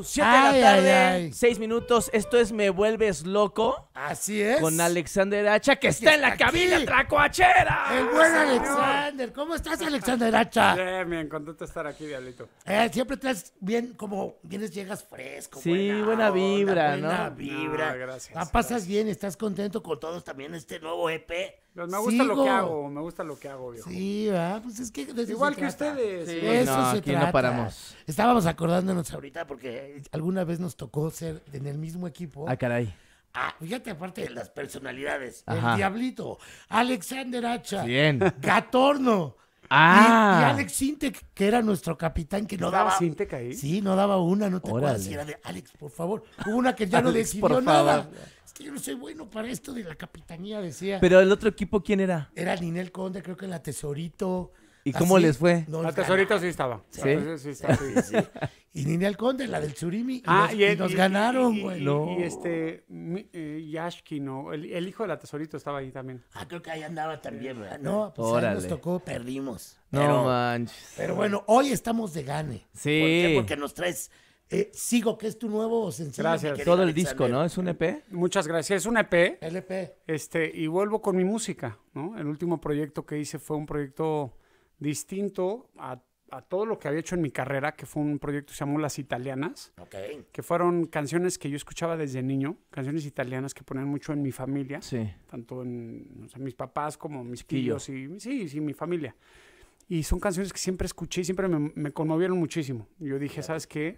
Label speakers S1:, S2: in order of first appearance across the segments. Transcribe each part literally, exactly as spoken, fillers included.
S1: siete de
S2: Ay,
S1: la tarde,
S2: ay, ay.
S1: seis minutos. Esto es Me Vuelves Loco
S2: Así es.
S1: con Alexander Hacha, que está en la
S2: está
S1: cabina
S2: aquí.
S1: Tracoachera.
S2: El buen Alexander. ¿Cómo estás, Alexander Hacha?
S3: Bien, bien, contento de estar aquí, Diablito.
S2: Eh, siempre estás bien, como vienes, llegas fresco.
S1: Sí, buena
S2: onda,
S1: vibra,
S2: buena
S1: ¿no?
S2: vibra.
S3: No, gracias,
S2: La pasas
S3: gracias.
S2: bien, estás contento con todos también este nuevo E P.
S3: Pues me gusta lo
S2: Sigo.
S3: que hago, me gusta lo que hago, viejo.
S2: Sí, ¿verdad? Pues es que de eso
S3: Igual
S2: se
S3: que
S2: trata.
S3: ustedes.
S1: Sí.
S2: De eso
S1: No,
S2: se
S1: aquí no
S2: trata.
S1: paramos.
S2: Estábamos acordándonos ahorita porque alguna vez nos tocó ser en el mismo equipo.
S1: Ah, caray.
S2: Ah, fíjate, aparte de las personalidades.
S1: Ajá.
S2: El Diablito, Alexander Hacha,
S1: Bien.
S2: Gatorno.
S1: Ah.
S2: Y, y Alex Sintek, que era nuestro capitán, que no
S3: ¿Estaba
S2: daba.
S3: Sintek ahí?
S2: Sí, no daba una, no te acuerdas.
S1: Órale.
S2: Si era de Alex, por favor. Hubo una que ya no
S1: Alex,
S2: decidió
S1: por
S2: nada.
S1: favor.
S2: Es que yo no soy bueno para esto de la capitanía, decía.
S1: Pero el otro equipo, ¿quién era?
S2: Era Ninel Conde, creo que en la Tesorito.
S1: ¿Y cómo les fue?
S2: nos
S3: La tesorita
S2: ganaron.
S3: sí estaba.
S1: ¿Sí?
S3: Sí, sí, está, sí.
S2: Sí. Y Ninel Conde, la del Surimi. Y
S3: Ah,
S2: nos,
S3: y,
S2: y
S3: el-
S2: nos
S3: y-
S2: ganaron,
S3: y- y-
S2: güey.
S3: y-
S1: No.
S3: Y este, mi- eh, Yashki, ¿no? El, el hijo de la tesorito estaba ahí también.
S2: Ah, creo que ahí andaba también, ¿verdad? No, pues ahí
S1: Órale.
S2: nos tocó, perdimos.
S1: No
S2: Pero,
S1: manches.
S2: pero bueno, hoy estamos de gane.
S1: Sí.
S2: ¿Por qué? Porque nos traes eh, Sigo, que es tu nuevo sencillo.
S3: Gracias.
S2: mi querido
S1: Todo el
S2: Alexander.
S1: disco, ¿no? ¿Es un E P?
S3: Muchas gracias. Es un E P.
S2: L P.
S3: Este, y vuelvo con mi música, ¿no? El último proyecto que hice fue un proyecto distinto a, a todo lo que había hecho en mi carrera, que fue un proyecto que se llamó Las Italianas,
S2: Ok.
S3: que fueron canciones que yo escuchaba desde niño, canciones italianas que ponían mucho en mi familia,
S1: Sí.
S3: tanto en o sea, mis papás como mis
S1: Chiquillo.
S3: tíos y sí, sí, mi familia. Y son canciones que siempre escuché y siempre me, me conmovieron muchísimo. Y yo dije, ¿sabes qué?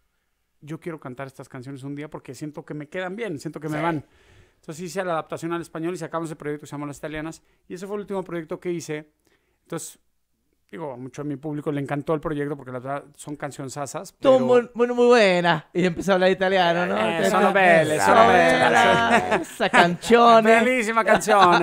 S3: Yo quiero cantar estas canciones un día porque siento que me quedan bien, siento que me
S2: Sí.
S3: van. Entonces hice la adaptación al español y sacamos ese proyecto que se llama Las Italianas. Y ese fue el último proyecto que hice. Entonces, digo, a mucho de mi público le encantó el proyecto porque la verdad son cancionzasas.
S1: Todo
S3: pero-
S1: muy, bueno, muy buena. Y empezó a hablar italiano, ¿no?
S3: Eh,
S1: Te-
S3: sono belle,
S1: Esa
S3: sono
S1: bella,
S3: belle.
S1: Esa canzone.
S3: Bellísima canción.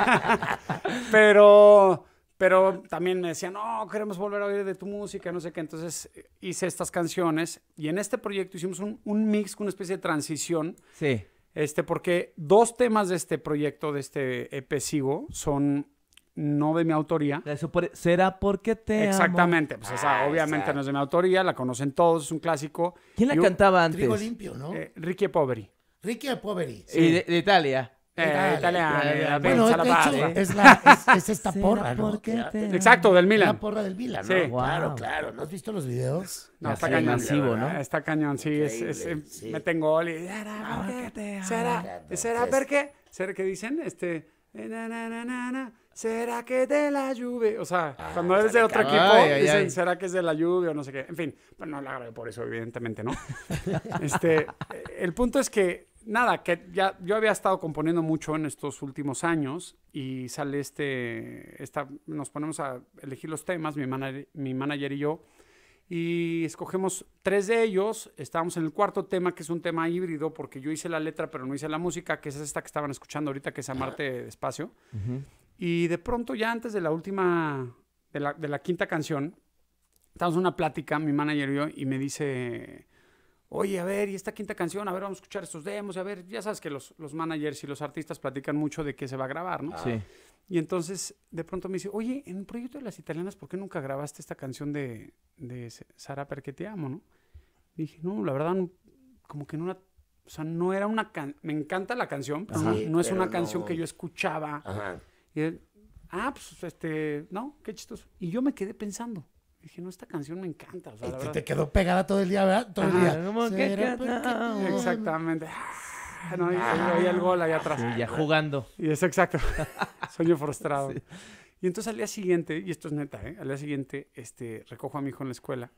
S3: pero, pero también me decían, no, queremos volver a oír de tu música, no sé qué. Entonces eh, hice estas canciones y en este proyecto hicimos un, un mix, una especie de transición,
S1: Sí.
S3: este, porque dos temas de este proyecto, de este E P Sigo, son no de mi autoría.
S1: Eso por- ¿Será porque te amo?
S3: Exactamente, pues esa
S2: Ah,
S3: obviamente
S2: esa.
S3: no es de mi autoría, la conocen todos, es un clásico.
S1: ¿Quién la
S3: Y un-
S1: cantaba antes?
S2: Trigo limpio, ¿no?
S3: Eh, Ricky e Poveri.
S2: Ricky de Poveri.
S1: Y de, de Italia.
S3: Eh,
S2: Italia.
S3: italiano,
S1: Bueno,
S3: la
S2: Bueno,
S3: pensa,
S2: de
S3: la
S2: hecho,
S3: pasta.
S2: es, la, es, es esta
S1: ¿Será
S2: porra, ¿no?
S1: porque
S2: Que-
S1: te amo?
S3: Exacto, del
S2: La
S3: Milan.
S2: porra del Milan, ¿no?
S3: Sí.
S2: Claro,
S1: Wow.
S2: claro. ¿No has visto los videos?
S3: No,
S1: Ya
S3: está
S1: sé,
S3: cañón.
S1: masivo, ¿no?
S3: Está cañón, sí. Es, es,
S2: Increíble,
S3: es-
S2: sí.
S3: meten gol y... ¿Será
S1: porque te
S3: porque?
S1: amo.
S3: ¿Será? ¿Será
S2: Sí.
S3: porque? ¿Será que dicen? Este... eh, na, na, na, na, na, ¿será que de la lluvia? O sea,
S2: Ah,
S3: cuando eres de
S2: sale
S3: otro
S2: cabrón.
S3: equipo,
S1: Ay, ay,
S3: dicen,
S1: ay.
S3: ¿será que es de la lluvia o no sé qué? En fin, pues no la grabé por eso, evidentemente, ¿no? este, eh, el punto es que, nada, que ya yo había estado componiendo mucho en estos últimos años y sale este, esta, nos ponemos a elegir los temas, mi manager, mi manager y yo, y escogemos tres de ellos. Estábamos en el cuarto tema, que es un tema híbrido, porque yo hice la letra, pero no hice la música, que es esta que estaban escuchando ahorita, que es Amarte Despacio.
S1: Ujú.
S3: Y de pronto, ya antes de la última, de la, de la quinta canción, estábamos en una plática, mi manager y yo, y me dice, oye, a ver, y esta quinta canción, a ver, vamos a escuchar estos demos, y a ver, ya sabes que los, los managers y los artistas platican mucho de qué se va a grabar, ¿no?
S1: Sí.
S3: Y entonces, de pronto me dice, oye, en el proyecto de Las Italianas, ¿por qué nunca grabaste esta canción de, de Sara Perché Te Amo, no? Y dije, no, la verdad, no, como que no una... O sea, no era una can... Me encanta la canción, pero no,
S2: Sí,
S3: no es
S2: pero
S3: una canción
S2: no.
S3: que yo escuchaba.
S2: Ajá.
S3: Y él, ah, pues, este, no, qué chistoso. Y yo me quedé pensando. Dije, no, esta canción me encanta. O sea, la
S2: Y te,
S3: verdad.
S2: te quedó pegada todo el día, ¿verdad? Todo el
S3: Ajá.
S2: día.
S1: Como que
S2: ¿Será porque te
S1: cantamos.
S2: amo?
S3: Exactamente. Ah, no, y, y oí el gol allá atrás.
S1: Sí, ya jugando.
S3: Y es exacto. Sueño frustrado.
S1: Sí.
S3: Y entonces al día siguiente, y esto es neta, ¿eh? Al día siguiente, este, recojo a mi hijo en la escuela.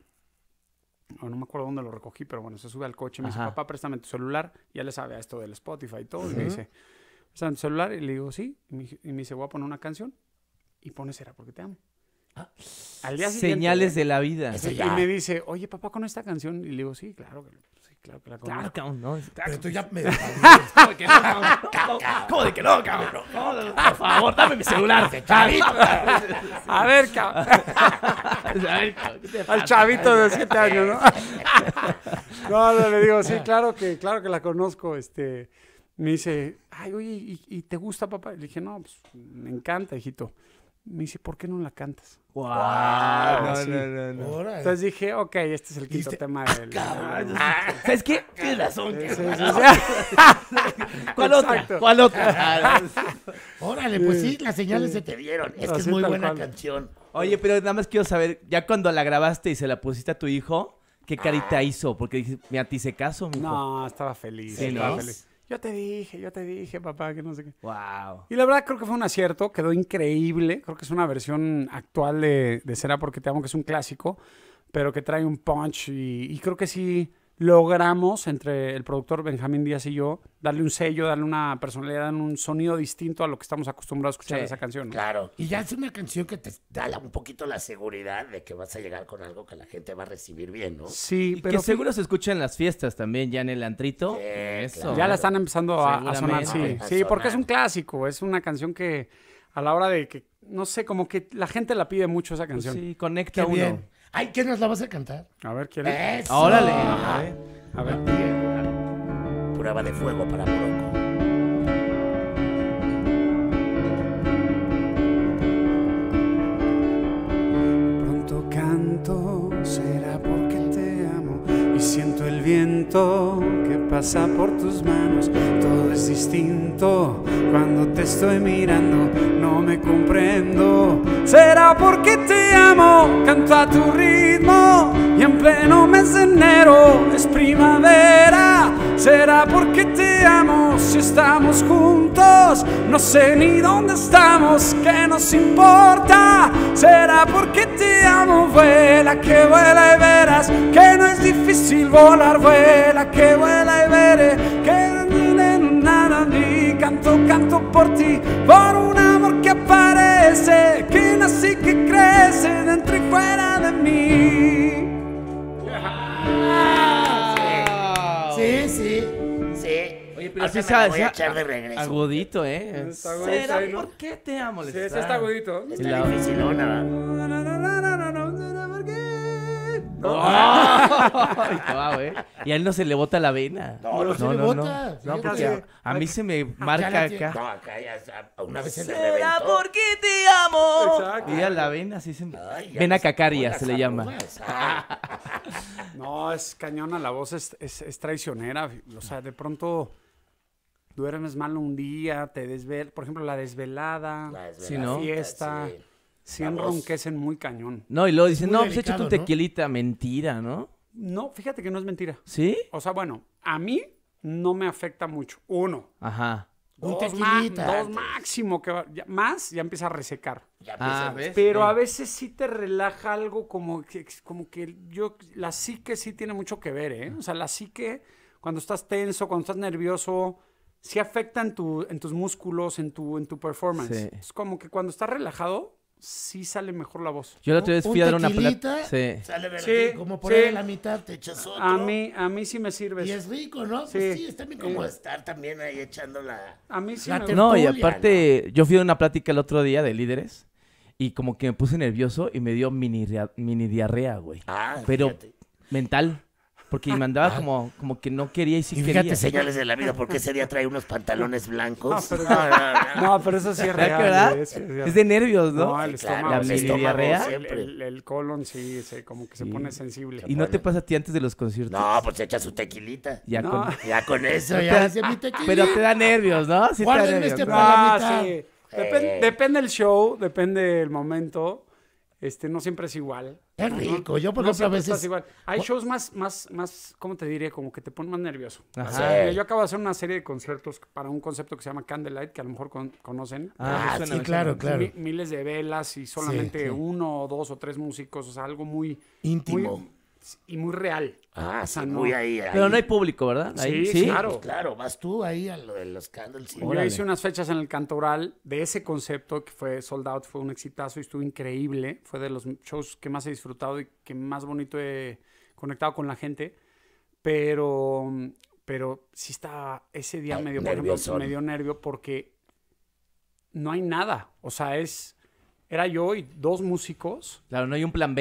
S3: O no me acuerdo dónde lo recogí, pero bueno, se sube al coche y me dice,
S1: Ajá.
S3: papá, préstame tu celular. Ya le sabe a esto del Spotify y todo. Y me dice, préstame tu celular. Y le digo, sí. Y me, y me dice, voy a poner una canción. Y pone Será porque te amo. Al día siguiente.
S1: Señales de la vida.
S2: Eso
S3: Y
S2: ya.
S3: me dice, oye, papá, con esta canción. Y le digo, sí, claro que, sí, claro que la conozco.
S1: Claro, cabrón, ¿no?
S2: Pero tú ya me...
S1: ¿Cómo de que no, cabrón? No, ¿Cómo de que no, cabrón? No, por favor, dame mi celular. Chavito.
S3: A ver, cabrón.
S1: A ver, cabrón, ¿qué te
S3: Al
S1: pasa?
S3: chavito de siete años, ¿no? No, no, le digo, sí, claro que, claro que la conozco. Este, me dice, ay, oye, ¿y, y te gusta, papá? Le dije, no, pues me encanta, hijito. Me dice, ¿por qué no la cantas?
S1: Wow.
S3: Ah,
S1: No,
S3: sí.
S1: no, no, no.
S2: Órale.
S3: Entonces dije, ok, este es el quinto
S2: Dijiste,
S3: tema del...
S1: ¿Sabes qué? Tienes razón.
S3: Sí,
S1: tienes
S3: sí,
S1: razón.
S3: sí, sí.
S1: ¿Cuál otra?
S3: Exacto.
S1: ¿Cuál otra?
S2: Órale, pues sí, las señales se te dieron. Es que
S3: Así
S2: es muy
S3: tal
S2: buena
S3: cual.
S2: canción.
S1: Oye, pero nada más quiero saber, ya cuando la grabaste y se la pusiste a tu hijo, ¿qué carita hizo? Porque dije, mira, te hice caso, mijo.
S3: No, estaba feliz.
S1: Sí,
S3: estaba
S1: ¿no?
S3: feliz. Yo te dije, yo te dije, papá, que no sé qué.
S1: Wow.
S3: Y la verdad creo que fue un acierto, quedó increíble. Creo que es una versión actual de, de Será porque te amo, que es un clásico, pero que trae un punch. Y, y creo que sí logramos, entre el productor Benjamín Díaz y yo, darle un sello, darle una personalidad, un sonido distinto a lo que estamos acostumbrados a escuchar
S1: Sí,
S3: de esa canción, ¿no?
S2: Claro. Y ya es una canción que te da la- un poquito la seguridad de que vas a llegar con algo que la gente va a recibir bien, ¿no?
S3: Sí,
S1: Y
S3: pero
S1: que seguro se escucha en las fiestas también, ya en el antrito.
S2: Sí,
S1: Eso.
S2: claro.
S3: ya la están empezando a, a sonar, sí.
S1: Seguramente.
S2: A
S3: Sí, porque es
S2: sonar.
S3: un clásico, es una canción que a la hora de que, no sé, como que la gente la pide mucho esa
S1: Pues
S3: canción.
S1: sí,
S2: Qué
S1: conecta uno.
S2: bien. Ay, ¿qué nos la vas a cantar?
S3: A ver, ¿quieren?
S2: Eso.
S1: Órale. A ver.
S3: A ver.
S2: Prueba de fuego para Morocco.
S3: Pronto canto, será porque te amo y siento el viento que pasa por tus manos. Todo es distinto cuando te estoy mirando, no me comprendo. Será porque te amo, canto a tu ritmo y en pleno mes de enero es primavera. Será porque te amo si estamos juntos, no sé ni dónde estamos, ¿qué nos importa? Será porque te amo, vuela que vuela y verás que no es difícil volar, vuela que vuela y veré que nada ni canto, canto por ti, por un amor que aparece, que nace y que crece dentro y fuera de mí.
S2: Sí, sí, sí.
S1: Oye, pero
S2: Ahorita
S1: sí
S2: me la
S1: sabe-
S2: voy a
S1: sa-
S2: echar de regreso.
S1: Agudito, ¿eh?
S3: Está agudito
S1: ¿Será
S3: ahí, ¿no?
S1: por qué te amo?
S3: Sí, ese está agudito.
S2: Está
S1: La-
S2: dificilona, ¿verdad?
S1: Ay, guau, ¿eh? Y a él no se le bota la vena.
S2: No, no se le bota,
S1: No,
S2: fíjate.
S1: porque a, a mí se me marca
S2: Ya la tiene-
S1: acá.
S2: No, acá ya está. Una vez se le
S1: ¿Será
S2: reventó.
S1: porque te amo?
S3: Exacto.
S1: Y a la vena así se...
S2: Ay, ya
S1: Vena
S2: les-
S1: cacaria
S2: buenas
S1: se le llama.
S2: arrugas. Ah,
S3: No, es cañona, la voz es, es, es traicionera. O sea, de pronto duermes mal un día, te desvelas. Por ejemplo, la desvelada,
S2: la
S1: Sí,
S2: desveladita,
S1: ¿no?
S3: fiesta.
S2: sí.
S3: Sí
S2: La voz.
S3: enronquecen muy cañón.
S1: No, y luego dicen,
S2: muy
S1: no, pues échate
S2: delicado,
S1: un
S2: ¿no?
S1: tequilita. Mentira, ¿no?
S3: No, fíjate que no es mentira.
S1: ¿Sí?
S3: O sea, bueno, a mí no me afecta mucho. Uno.
S1: Ajá.
S2: Un
S3: Dos, ma-
S2: tequilita
S3: dos
S2: antes.
S3: máximo. Que va- ya- más ya empieza a resecar.
S2: Ya
S1: Ah,
S2: empieza-
S1: ¿ves?
S3: Pero
S1: Sí.
S3: a veces sí te relaja algo como que, como que yo, la psique sí tiene mucho que ver, ¿eh? O sea, la psique, cuando estás tenso, cuando estás nervioso, sí afecta en, tu, en tus músculos, en tu, en tu performance.
S1: Sí.
S3: Es como que cuando estás relajado, sí sale mejor la voz.
S1: Yo la otra vez
S2: Un
S1: fui a dar una
S2: tequilita,
S1: plata. Sí.
S2: Sale de
S3: Sí,
S2: aquí, como por
S3: sí.
S2: ahí a la mitad te echas otro.
S3: A mí, a mí sí me sirve.
S2: Y
S3: eso.
S2: es rico, ¿no?
S3: Sí.
S2: Pues sí, es también como
S3: Sí.
S2: estar también ahí echando la...
S3: A mí sí
S2: La
S3: me
S2: ter-
S3: gusta.
S1: No, y
S2: tertulia,
S1: aparte, yo fui a una plática el otro día de líderes y como que me puse nervioso y me dio mini, ria- mini diarrea, güey.
S2: Ah,
S1: Pero
S2: fíjate.
S1: mental. Porque me andaba como, como que no quería y sí
S2: Y fíjate,
S1: quería.
S2: señales de la vida, porque ese día trae unos pantalones blancos.
S3: No, pero-
S2: No, no, no.
S3: No, pero eso sí es
S1: ¿Verdad
S3: real.
S1: que verdad?
S3: güey, sí es real.
S1: Es de nervios, ¿no?
S3: No, el
S2: Sí, claro,
S3: estómago.
S1: la
S3: sí,
S1: mini
S3: estómago,
S1: diarrea.
S3: El,
S2: siempre.
S3: el- el colon sí, sí, como que se
S1: Sí.
S3: pone sensible.
S1: ¿Y no te pasa a ti antes de los conciertos?
S2: No, pues echa su tequilita.
S1: Ya
S3: No.
S1: con...
S2: Ya con eso,
S1: Pero
S2: ya
S1: te-
S2: dice mi tequila.
S1: Pero te da nervios, ¿no? Sí te da
S2: Guárdenme
S1: nervios,
S2: este
S1: ¿no?
S2: para la
S3: Ah,
S2: mitad.
S3: sí. Depen-
S2: Eh.
S3: Depende del show, depende del momento. Este, no siempre es igual.
S2: Es
S3: ¿no?
S2: rico. Yo, por
S3: No
S2: ejemplo, a
S3: siempre estás
S2: veces...
S3: igual. Hay shows más, más, más, ¿cómo te diría? Como que te ponen más nervioso.
S1: Ajá.
S3: O sea, yo acabo de hacer una serie de conciertos para un concepto que se llama Candlelight, que a lo mejor con- conocen.
S1: Ah, me
S2: Ah,
S1: suena,
S2: sí,
S1: me
S2: claro,
S1: suena.
S2: claro.
S3: Mi- miles de velas y solamente
S2: sí.
S3: uno o dos o tres músicos. O sea, algo muy...
S2: Íntimo.
S3: muy- y muy real.
S2: Ah,
S3: O sea,
S2: sí,
S3: no.
S2: muy ahí, ahí.
S1: Pero no hay público, ¿verdad? Ahí,
S3: Sí, claro.
S2: Claro, vas tú ahí a lo de los candles. y-
S3: Yo
S1: Órale.
S3: hice unas fechas en el Cantoral de ese concepto que fue sold out, fue un exitazo y estuvo increíble. Fue de los shows que más he disfrutado y que más bonito he conectado con la gente. Pero, pero sí estaba ese día
S2: Ay,
S3: medio, por ejemplo,
S2: nerviosón.
S3: me dio nervio porque no hay nada. O sea, es era yo y dos músicos.
S1: Claro, no hay un plan B.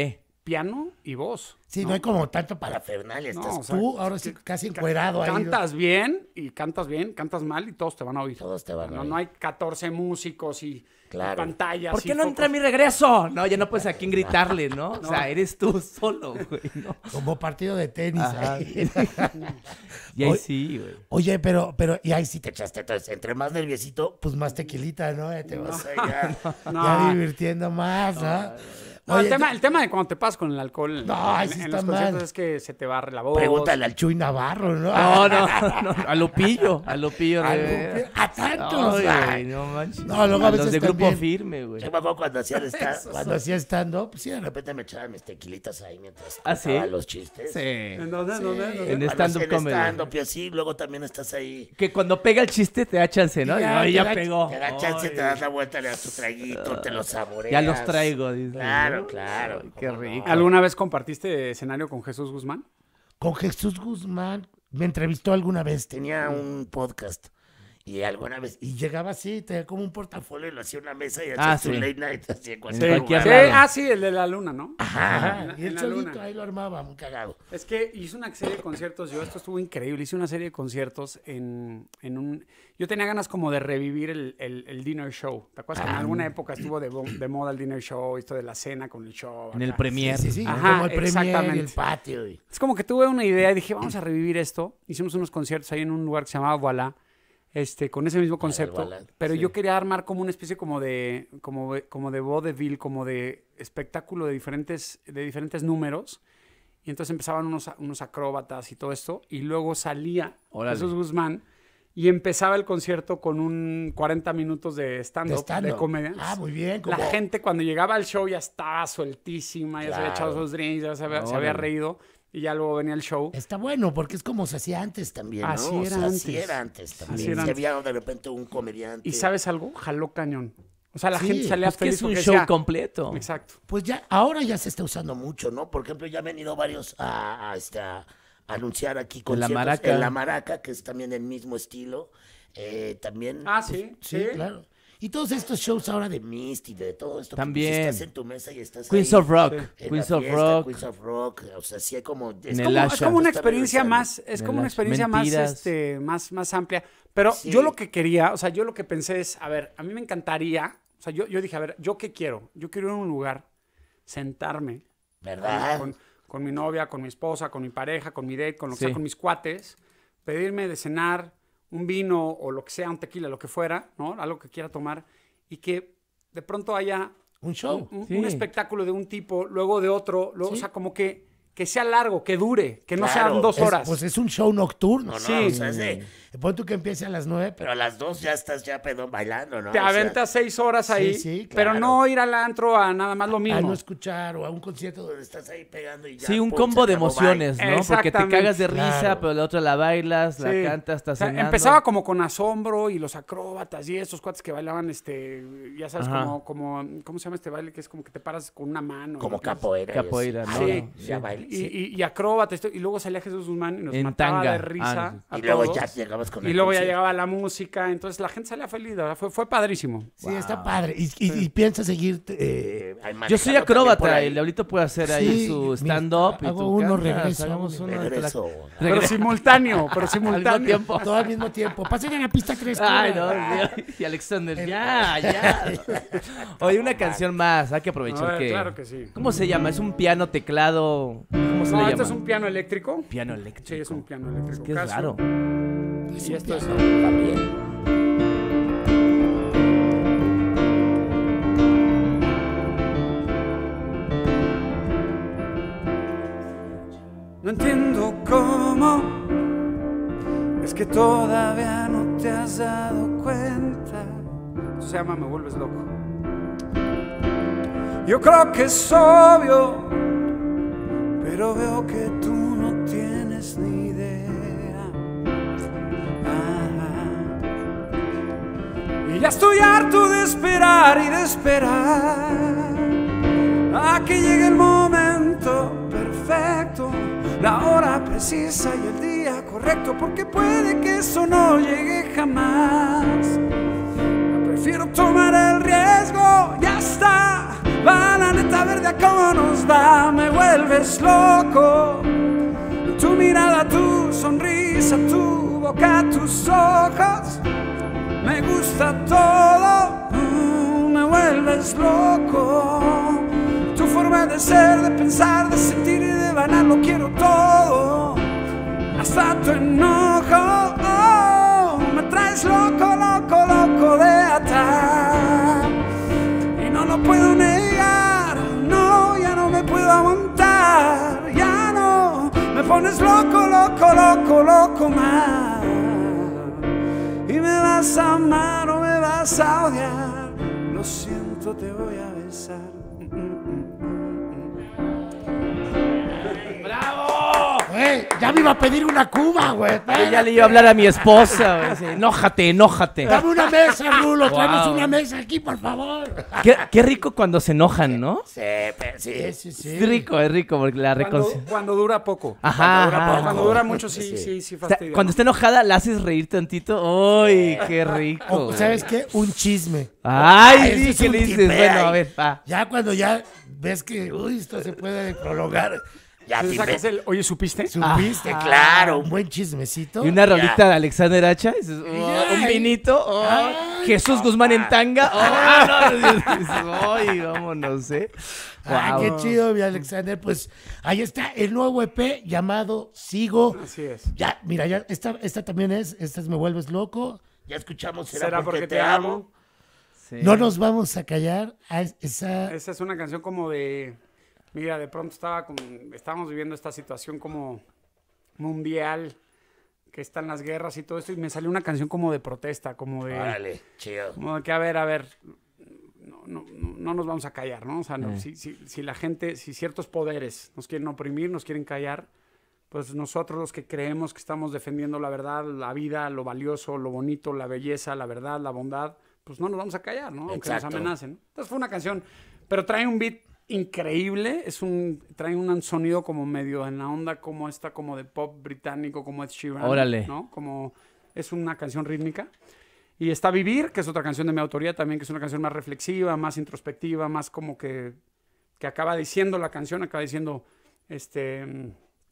S3: piano y voz.
S2: Sí, no, no hay como tanto parafernalia. Estás
S3: No, o sea,
S2: tú ahora sí casi encuerado ahí.
S3: Cantas bien y cantas bien, cantas mal y todos te van a oír.
S2: Todos te van a
S3: no,
S2: oír.
S3: No hay catorce músicos y,
S2: Claro.
S3: y pantallas.
S1: ¿Por qué
S3: y
S1: no
S3: focos.
S1: entra mi regreso? No, ya no puedes a quién gritarle, ¿no? O sea, eres tú solo, güey, ¿no?
S2: Como partido de tenis.
S1: Ajá.
S2: Ahí.
S1: Y ahí
S2: Oye,
S1: sí, güey.
S2: Oye, pero, pero, y ahí sí te echaste. Entonces, entre más nerviosito, pues más tequilita, ¿no? Ya te vas a ya,
S3: no.
S2: ya divirtiendo más, ¿no?
S3: No,
S2: Oye,
S3: el, tema, el tema de cuando te pasas con el alcohol
S2: No,
S3: en,
S2: ahí sí
S3: en
S2: está
S3: los conciertos
S2: mal.
S3: es que se te barre la voz.
S2: Pregúntale al Chuy Navarro, ¿no?
S1: No, no, no, a Lupillo, a Lupillo.
S2: A
S1: Rivera.
S2: Lupillo, a tantos,
S1: No,
S2: güey.
S1: güey, no manches.
S2: No, luego a veces
S1: Los de Grupo
S2: también.
S1: Firme, güey.
S2: Yo me acuerdo cuando hacía, esta, cuando hacía stand-up, pues sí, de repente me echaban mis tequilitas ahí mientras
S1: ¿Ah, sí?
S2: contaba los chistes.
S1: Sí.
S3: ¿En dónde? ¿En dónde? ¿En dónde?
S1: En
S2: Cuando
S1: stand-up
S2: hacía el
S1: comedy.
S2: stand-up y así, luego también estás ahí.
S1: Que cuando pega el chiste te da chance, ¿no? Y
S2: Ya,
S1: no,
S2: te
S1: ya
S2: da-
S1: pegó.
S2: Te da chance,
S1: Ay,
S2: te das la vuelta, le das tu traguito, te lo saboreas.
S1: Ya los traigo, dice.
S2: Claro,
S1: ¿no?
S2: claro.
S1: Ay, qué
S2: ¿cómo no?
S1: rico.
S3: ¿Alguna vez compartiste escenario con Jesús Guzmán?
S2: Con Jesús Guzmán, me entrevistó alguna vez, tenía un podcast. Y alguna vez, y llegaba así, tenía como un portafolio y lo hacía en una mesa y hacía
S1: Ah,
S2: su
S1: sí.
S2: late night así en
S1: En
S2: cualquier
S1: cualquier
S2: lugar.
S3: Sí,
S1: lado.
S3: ah, sí, el de la luna, ¿no?
S2: Ajá,
S3: En la-
S2: y él
S3: en la
S2: solito
S3: luna.
S2: ahí lo armaba, muy cagado.
S3: Es que hice una serie de conciertos, yo esto estuvo increíble, hice una serie de conciertos en, en un... Yo tenía ganas como de revivir el, el, el dinner show. ¿Te acuerdas que en
S2: Ah.
S3: alguna época estuvo de, bo- de moda el dinner show, esto de la cena con el show?
S1: En el
S3: acá?
S1: premier.
S2: Sí, sí, sí,
S3: Ajá,
S2: como el premier,
S3: exactamente.
S2: el patio. y-
S3: Es como que tuve una idea y dije, vamos a revivir esto. Hicimos unos conciertos ahí en un lugar que se llamaba Voilà, este, con ese mismo concepto.
S2: Voilà,
S3: pero
S2: sí.
S3: yo quería armar como una especie como de, como, de- como de vaudeville, como de espectáculo de diferentes, de diferentes números. Y entonces empezaban unos, unos acróbatas y todo esto. Y luego salía
S1: Órale.
S3: Jesús Guzmán y empezaba el concierto con un cuarenta minutos de
S2: De
S3: stand-up, de,
S2: stand-up.
S3: comedia.
S2: Ah, muy bien.
S3: La
S2: como-
S3: gente cuando llegaba al show ya estaba sueltísima, ya se había
S2: Claro.
S3: echado sus drinks, ya se había, se había
S1: Órale.
S3: reído y ya luego venía el show.
S2: Está bueno, porque es como se hacía antes también, ¿no?
S3: Así
S2: O
S3: era
S2: sea, Así
S3: antes.
S2: era antes también.
S3: Así era
S2: Se
S3: antes.
S2: había de repente un comediante.
S3: ¿Y sabes algo? Jaló cañón. O sea, la
S2: Sí,
S3: gente salía
S1: Es que
S3: feliz
S1: es un
S3: porque
S1: show
S3: decía-
S1: completo.
S3: Exacto.
S2: Pues ya, ahora ya se está usando mucho, ¿no? Por ejemplo, ya han venido varios a, a, este, a anunciar aquí
S1: En La
S2: conciertos.
S1: Maraca.
S2: En La Maraca, que es también el mismo estilo. Eh, también.
S3: Ah, sí,
S2: Sí,
S3: sí.
S2: claro. Y todos estos shows ahora de Mist y de todo esto. que, pues,
S1: También.
S2: estás en tu mesa y estás
S1: Queens
S2: ahí
S1: of Rock.
S2: en la
S1: Queens of
S2: fiesta,
S1: Rock.
S2: Queens of Rock. O sea, sí hay como... Es
S1: En
S2: como-
S1: el
S3: Como- es
S1: Asha.
S3: como una
S2: Está
S3: experiencia
S2: regresando.
S3: más, es
S1: En
S3: como
S1: el
S3: una
S1: Asha.
S3: experiencia más,
S1: Mentiras.
S3: este, más, más amplia. Pero
S2: Sí.
S3: yo lo que quería, o sea, yo lo que pensé es, a ver, a mí me encantaría, o sea, yo, yo dije, a ver, ¿yo qué quiero? Yo quiero ir a un lugar, sentarme
S2: ¿Verdad?
S3: con, con mi novia, con mi esposa, con mi pareja, con mi date, con lo que
S1: Sí.
S3: sea, con mis cuates, pedirme de cenar un vino o lo que sea, un tequila, lo que fuera, ¿no? Algo que quiera tomar y que de pronto haya
S2: Un show.
S3: un, un-
S1: Sí.
S3: un espectáculo de un tipo, luego de otro, luego,
S2: Sí.
S3: o sea, como que, que sea largo, que dure, que no
S2: Claro,
S3: sean dos
S2: es-
S3: horas.
S2: pues es un show nocturno, ¿no?
S3: Sí.
S2: O sea, es de, pon tú que empiece a las nueve, pero a las dos ya estás ya pedón bailando, ¿no?
S3: Te
S2: O sea,
S3: aventas seis horas ahí,
S2: sí,
S3: pero
S2: claro.
S3: no ir al antro a nada más lo mismo.
S2: a no escuchar o a un concierto donde estás ahí pegando y ya.
S1: Sí, un
S2: pum,
S1: combo
S2: se
S1: de
S2: acabó,
S1: emociones,
S2: bye.
S1: ¿no? Porque te
S3: Exactamente.
S1: cagas de risa,
S2: Claro.
S1: pero la otra la bailas, la
S3: Sí.
S1: cantas, estás
S3: O sea,
S1: cenando.
S3: empezaba como con asombro y los acróbatas y esos cuates que bailaban, este, ya sabes,
S1: Ajá.
S3: como, como, ¿cómo se llama este baile? Que es como que te paras con una mano.
S2: Como
S3: y-
S2: capoeira. y
S1: Capoeira,
S2: así.
S1: ¿no?
S3: Sí,
S2: Ya baile,
S3: Y,
S2: sí.
S3: y, y acróbatas, esto, y luego salía Jesús Guzmán y nos
S1: En
S3: mataba
S1: tanga.
S3: de risa
S1: Ah,
S3: a
S2: Y luego
S3: todos.
S2: ya llegabas con
S3: Y
S2: el
S3: luego ya
S2: concierto.
S3: llegaba la música, entonces la gente salía feliz, la verdad, fue, fue padrísimo.
S2: Sí, está padre. Y, y, y piensas seguir. Eh,
S1: Yo soy
S2: manejando también por
S1: acróbata
S2: ahí.
S1: y Diablito puede hacer ahí
S2: Sí,
S1: su
S2: mira,
S1: stand-up. y
S2: hago
S1: tú
S2: uno,
S1: cantas,
S2: regreso,
S1: hagamos uno.
S2: regreso.
S3: Pero simultáneo, pero
S1: Al mismo
S3: simultáneo.
S1: tiempo.
S2: Todo al mismo tiempo. Pasen a la pista tres.
S1: Ay,
S2: corre.
S1: no, Dios. Y Alexander, ya, ya. Oye, una canción más, hay que aprovechar
S3: A ver,
S1: que...
S3: claro que sí.
S1: ¿Cómo se llama? ¿Es un piano, teclado? ¿Cómo se
S3: No,
S1: le
S3: este
S1: llama?
S3: es un piano eléctrico.
S1: Piano eléctrico.
S3: Sí, es un piano eléctrico.
S1: Que es
S3: Casio.
S1: raro.
S2: Es
S3: Y
S2: un
S3: esto es-
S2: piano también.
S3: No entiendo cómo es que todavía no te has dado cuenta. Esto se llama Me Vuelves Loco. Yo creo que es obvio, pero veo que tú no tienes ni idea. Ajá. Y ya estoy harto de esperar y de esperar a que llegue el momento perfecto, la hora precisa y el día correcto, porque puede que eso no llegue jamás. Prefiero tomar el riesgo, ya está, va la neta a ver de a cómo nos va, me vuelves loco. Tu mirada, tu sonrisa, tu boca, tus ojos, me gusta todo, uh, me vuelves loco. Tu forma de ser, de pensar, de sentir y de vanar, lo quiero todo, hasta tu enojo, oh, me traes loco, loco, loco de atar. Y no lo puedo negar, no, ya no me puedo aguantar, ya no, me pones loco, loco, loco, loco más. Y me vas a amar o me vas a odiar, lo siento, te voy a besar.
S2: Güey, ya me iba a pedir una cuba, güey.
S1: Yo ya le iba a hablar a mi esposa, güey. Dice, enójate, enójate.
S2: Dame una mesa, Rulo.
S1: Wow.
S2: Traemos una mesa aquí, por favor.
S1: Qué, qué rico cuando se enojan, ¿no?
S2: Sí, pero sí, sí, sí.
S1: Es rico, es rico, porque la
S3: Cuando,
S1: reconciliación.
S3: cuando dura poco.
S1: Ajá,
S3: Cuando dura,
S1: ajá.
S3: poco. Cuando dura mucho, sí,
S2: Sí.
S3: sí, sí,
S1: O sea,
S3: fastidia.
S1: cuando
S3: ¿no?
S1: está enojada, la haces reír tantito. ¡Uy, qué rico!
S2: O, ¿sabes qué? Un chisme.
S1: ¡Ay,
S2: Ay,
S1: sí,
S2: ese
S1: qué
S2: es
S1: le
S2: un
S1: dices!
S2: tipe,
S1: Bueno,
S2: ay.
S1: a ver, va.
S2: Ya cuando ya ves que, uy, esto se puede prolongar. Ya
S3: Te
S2: te
S3: sacas el, oye, ¿supiste?
S2: supiste,
S1: Ajá.
S2: claro, un buen chismecito.
S1: Y una rolita
S2: Ya.
S1: de Alexander Hacha. Dices, oh,
S2: Ay.
S1: un vinito. oh,
S2: Ay,
S1: Jesús
S2: papá.
S1: Guzmán en tanga. Oh, no, dices, ¡ay, vámonos, eh!
S2: Ah,
S1: Wow.
S2: qué chido, mi Alexander. Pues ahí está el nuevo E P llamado Sigo.
S3: Así es.
S2: Ya, mira, ya, esta, esta también es, esta es Me Vuelves Loco. Ya escuchamos Será,
S3: ¿Será porque te amo?
S1: Sí.
S2: No nos vamos a callar. Ah, es- esa,
S3: Esa es una canción como de... Mira, de pronto estaba como, estábamos viviendo esta situación como mundial, que están las guerras y todo esto, y me salió una canción como de protesta, como de...
S2: Órale, chido.
S3: Como de que, a ver, a ver, no, no, no, no nos vamos a callar, ¿no? O sea, no,
S1: Eh.
S3: si, si, si la gente, si ciertos poderes nos quieren oprimir, nos quieren callar, pues nosotros los que creemos que estamos defendiendo la verdad, la vida, lo valioso, lo bonito, la belleza, la verdad, la bondad, pues no nos vamos a callar, ¿no? Aunque nos
S2: Exacto.
S3: amenacen. Entonces fue una canción, pero trae un beat increíble, es un, trae un sonido como medio en la onda como esta, como de pop británico, como Ed Sheeran.
S1: Órale.
S3: ¿No? Como es una canción rítmica. Y está Vivir, que es otra canción de mi autoría también, que es una canción más reflexiva, más introspectiva, más como que, que acaba diciendo la canción, acaba diciendo, este, mm,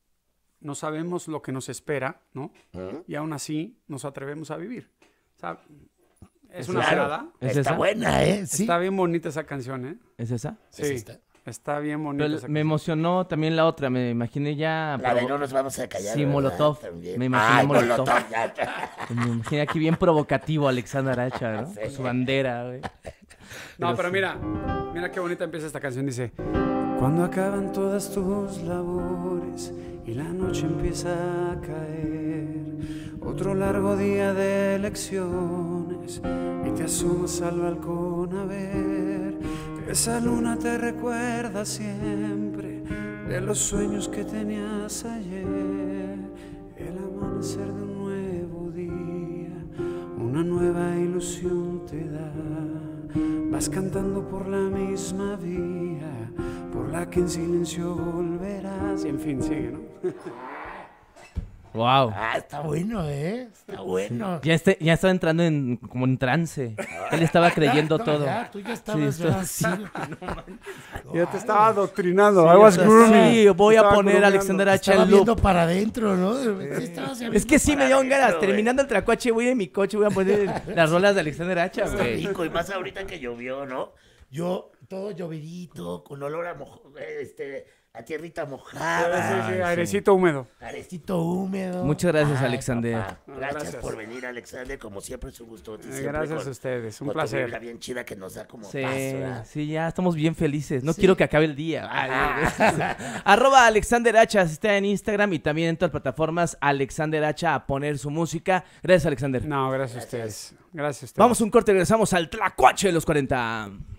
S3: no sabemos lo que nos espera, ¿no? Y aún así nos atrevemos a vivir. O sea, es una
S2: Claro.
S3: parada.
S1: ¿Es
S2: Está
S1: esa?
S2: buena, ¿eh? Sí.
S3: Está bien bonita esa canción, ¿eh?
S1: ¿Es esa?
S3: Sí,
S2: Es esta.
S3: está bien bonita
S1: Pero
S3: esa
S1: me
S3: canción.
S1: emocionó también la otra. Me imaginé ya.
S2: La de
S1: provo-
S2: No nos vamos a callar.
S1: Sí,
S2: ¿verdad?
S1: Molotov.
S2: También.
S1: Me imaginé
S2: Ay,
S1: Molotov.
S2: ya, ya.
S1: Me imaginé aquí bien provocativo Alexander Hacha, ¿no?
S2: Sí.
S1: Con su bandera, güey.
S3: No, pero mira, mira qué bonita empieza esta canción. Dice, cuando acaban todas tus labores y la noche empieza a caer, otro largo día de lecciones y te asomas al balcón a ver que esa luna te recuerda siempre de los sueños que tenías ayer, el amanecer de un nuevo día, una nueva ilusión te da. Vas cantando por la misma vía, por la que en silencio volverás. Y en fin, sigue, ¿no?
S1: Wow.
S2: Ah, está bueno, ¿eh? Está bueno.
S1: Ya, este, ya estaba entrando en como en trance. Él estaba creyendo
S2: No,
S1: todo.
S2: Ya, tú ya estabas
S1: Sí,
S2: ya
S1: esto-
S2: así.
S3: Ya te estaba adoctrinando.
S1: Sí,
S3: I was
S1: o sea,
S3: grooming.
S1: sí, voy a
S3: Estaba
S1: poner a
S3: groomeando.
S1: Alexander Hacha
S2: Estaba
S1: en loop.
S2: viendo para adentro, ¿no? Sí, estabas ya
S1: Es
S2: viendo
S1: que sí me
S2: para
S1: dieron ganas.
S2: adentro, güey.
S1: Terminando el tracoche, voy en mi coche, voy a poner las rolas de Alexander Hacha,
S2: Está
S1: güey.
S2: rico, y más ahorita que llovió, ¿no? Yo, todo llovidito, con olor a mojo, este, a tierrita
S3: Sí,
S2: mojada,
S3: sí, sí, airecito húmedo.
S2: arecito húmedo.
S1: Muchas gracias,
S2: Ay,
S1: Alexander.
S2: papá, Gracias,
S3: Gracias.
S2: por venir, Alexander. Como siempre, es un gusto.
S3: Eh, Gracias a ustedes, un
S2: con tu
S3: placer.
S2: vibra bien chida que nos da como
S1: Sí,
S2: paz, ¿verdad?
S1: sí, ya estamos bien felices. No
S2: Sí.
S1: quiero que acabe el día. Arroba Alexander Hacha, está en Instagram y también en todas las plataformas. Alexander Hacha a poner su música. Gracias, Alexander.
S3: No, gracias a ustedes. Gracias a ustedes.
S1: Vamos a un corte y regresamos al Tlacuache de los cuarenta.